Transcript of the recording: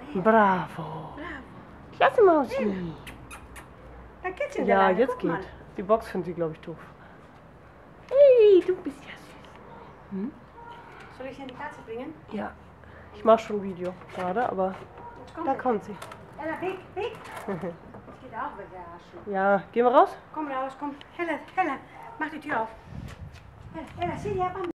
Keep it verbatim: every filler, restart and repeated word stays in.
Bravo. Bravo. Klasse, Mausi. Da geht's in Ja, der jetzt Guck geht. mal. Die Box findet sie, glaube ich, doof. Hey, du bist ja süß. Hm? Soll ich hier die Katze bringen? Ja. Ich mache schon ein Video gerade, aber Jetzt kommt da sie. kommt sie. Ella, weg, weg. Jetzt geht auch weg, der Arsch. Ja, gehen wir raus? Komm raus, komm. Hella, Hella, mach die Tür auf. Hella, Hella, sieh die ab.